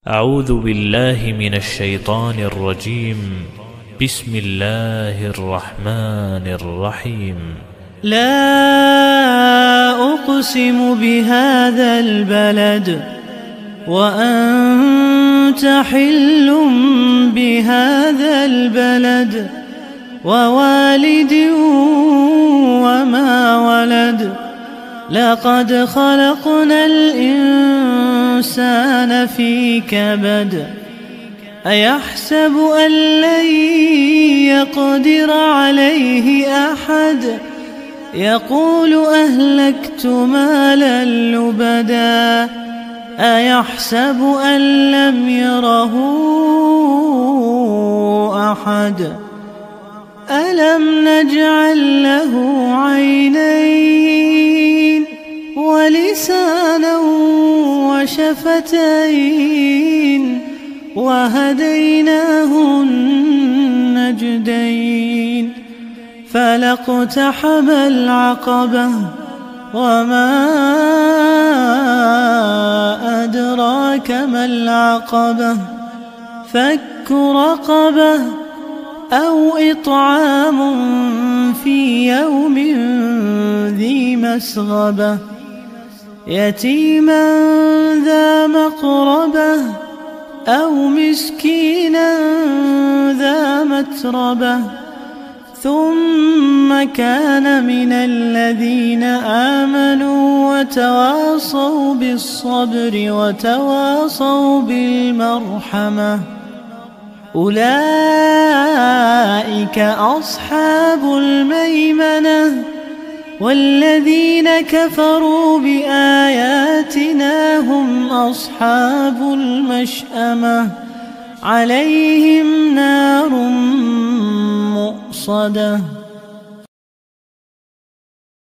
أعوذ بالله من الشيطان الرجيم. بسم الله الرحمن الرحيم. لا أقسم بهذا البلد وأنت حل بهذا البلد ووالد وما ولد. لقد خلقنا الإنسان في كبد. أيحسب أن لن يقدر عليه أحد. يقول أهلكت مالا لبدا. أيحسب أن لم يره أحد. ألم نجعل له عينين ولسانا وشفتين وهديناه النجدين. فلاقتحم العقبة وما أدراك ما العقبة. فك رقبة أو إطعام في يوم ذي مسغبة يتيما ذا مقربة أو مسكينا ذا متربة. ثم كان من الذين آمنوا وتواصوا بالصبر وتواصوا بالمرحمة. أولئك أصحاب الميمنة. والذين كفروا بآياتنا هم أصحاب المشأمة. عليهم نار مؤصدة.